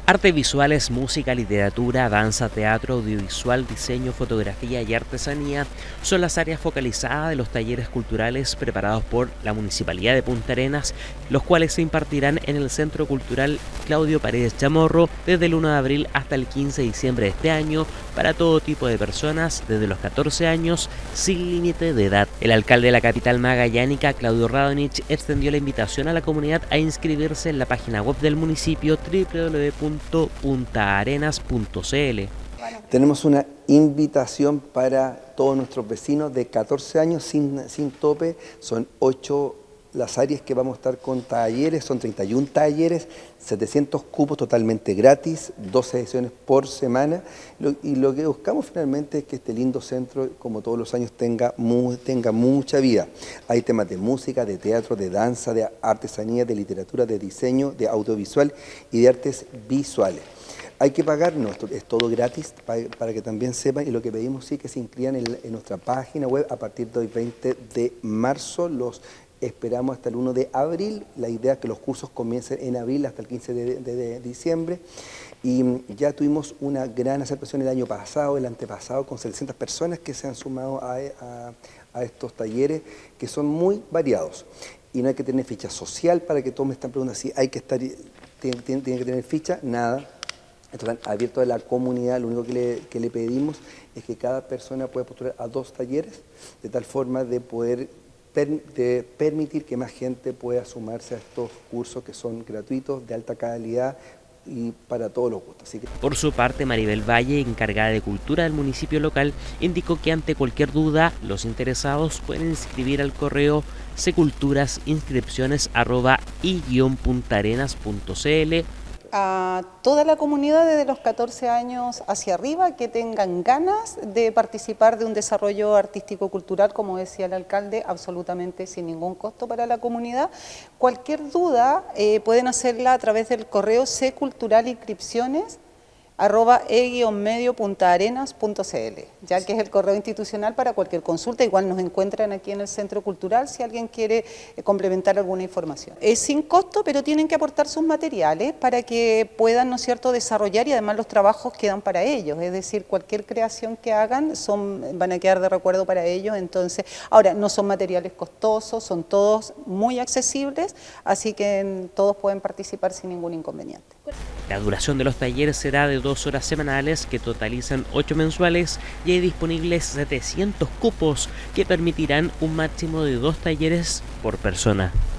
Artes visuales, música, literatura, danza, teatro, audiovisual, diseño, fotografía y artesanía son las áreas focalizadas de los talleres culturales preparados por la Municipalidad de Punta Arenas, los cuales se impartirán en el Centro Cultural Claudio Paredes Chamorro desde el 1 de abril hasta el 15 de diciembre de este año para todo tipo de personas desde los 14 años sin límite de edad. El alcalde de la capital magallánica, Claudio Radonich, extendió la invitación a la comunidad a inscribirse en la página web del municipio www.puntaarenas.cl. Tenemos una invitación para todos nuestros vecinos de 14 años sin tope. Son 8 las áreas que vamos a estar con talleres, son 31 talleres, 700 cupos totalmente gratis, 12 sesiones por semana. Y lo que buscamos finalmente es que este lindo centro, como todos los años, tenga mucha vida. Hay temas de música, de teatro, de danza, de artesanía, de literatura, de diseño, de audiovisual y de artes visuales. Hay que pagar, no, esto es todo gratis para que también sepan, y lo que pedimos sí que se inscriban en nuestra página web a partir del 20 de marzo, los esperamos hasta el 1 de abril, la idea es que los cursos comiencen en abril hasta el 15 de diciembre, y ya tuvimos una gran aceptación el año pasado, el antepasado, con 700 personas que se han sumado a estos talleres, que son muy variados, y no hay que tener ficha social para que todos me están preguntando si hay que estar, tiene que tener ficha, nada. Están abiertos a la comunidad, lo único que le pedimos es que cada persona pueda postular a 2 talleres, de tal forma de poder permitir que más gente pueda sumarse a estos cursos que son gratuitos, de alta calidad y para todos los gustos. Así que... Por su parte, Maribel Valle, encargada de cultura del municipio local, indicó que ante cualquier duda, los interesados pueden inscribir al correo seculturasinscripciones@i-puntaarenas.cl. A toda la comunidad desde los 14 años hacia arriba que tengan ganas de participar de un desarrollo artístico-cultural, como decía el alcalde, absolutamente sin ningún costo para la comunidad. Cualquier duda pueden hacerla a través del correo seculturalinscripciones@e-medio.puntarenas.cl, ya que es el correo institucional para cualquier consulta. Igual nos encuentran aquí en el Centro Cultural si alguien quiere complementar alguna información. Es sin costo, pero tienen que aportar sus materiales para que puedan, ¿no es cierto?, desarrollar, y además los trabajos quedan para ellos, es decir, cualquier creación que hagan van a quedar de recuerdo para ellos. Entonces, ahora, no son materiales costosos, son todos muy accesibles, así que todos pueden participar sin ningún inconveniente. La duración de los talleres será de 2 horas semanales que totalizan 8 mensuales, y hay disponibles 700 cupos que permitirán un máximo de 2 talleres por persona.